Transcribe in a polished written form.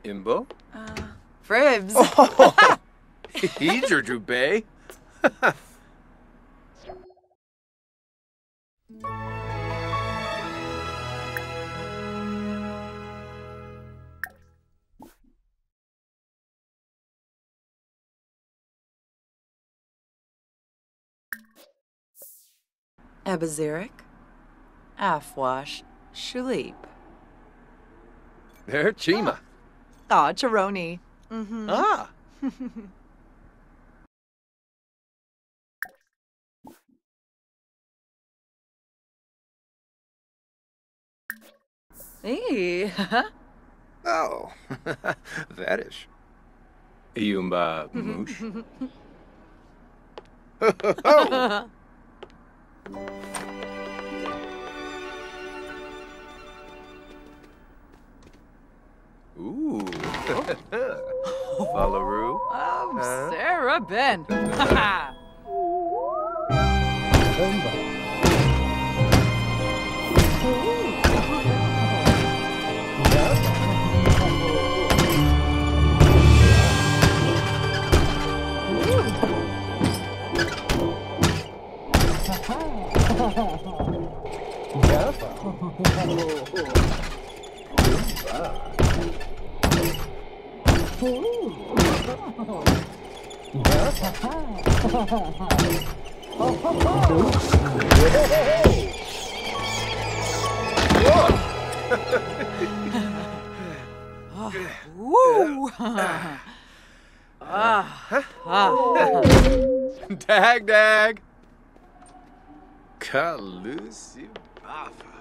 Imbo? Fribs. Oh, he's your Jubei. Abazirik. Afwash. Shulip. They're Chima. Aw, Charoni. Ah. Hey. Oh, that is. Yumba Moosh. Oh. Ooh. Falaroo. Sarah Ben. Woo! Dag. Kalusi Bafa.